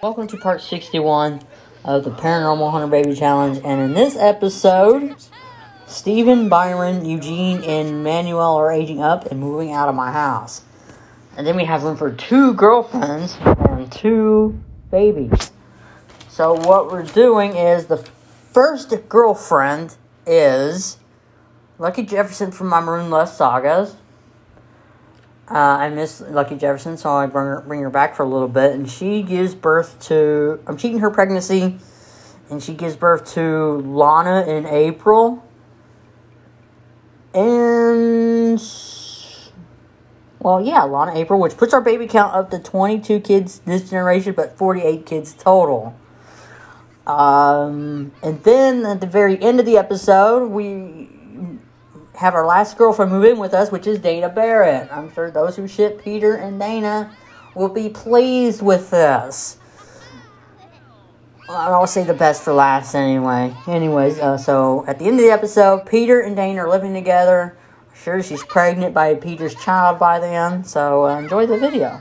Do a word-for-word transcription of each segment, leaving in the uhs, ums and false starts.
Welcome to part sixty-one of the Paranormal Hunter Baby Challenge, and in this episode, Stephen, Byron, Eugene, and Manuel are aging up and moving out of my house. And then we have room for two girlfriends and two babies. So what we're doing is, the first girlfriend is Lucky Jefferson from my Maroon Lust sagas. Uh, I miss Lucky Jefferson, so I bring her, bring her back for a little bit. And she gives birth to... I'm cheating her pregnancy. And she gives birth to Lana and April. And... Well, yeah, Lana and April, which puts our baby count up to twenty-two kids this generation, but forty-eight kids total. Um, and then at the very end of the episode, we... have our last girlfriend move in with us, which is Dana Barrett. I'm sure those who ship Peter and Dana will be pleased with this. I'll say the best for last anyway. Anyways, uh, so at the end of the episode, Peter and Dana are living together. I'm sure she's pregnant by Peter's child by then. So uh, enjoy the video.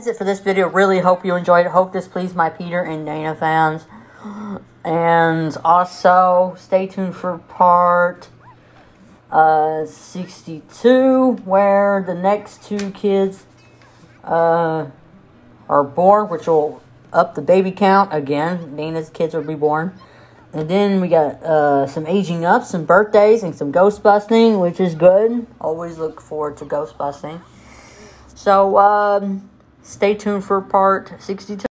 it for this video. Really hope you enjoyed it. Hope this pleased my Peter and Dana fans. And also, stay tuned for part uh, sixty-two, where the next two kids uh, are born, which will up the baby count again. Dana's kids will be born. And then we got uh, some aging up, some birthdays, and some ghost busting, which is good. Always look forward to ghost busting. So, um, stay tuned for part sixty-two.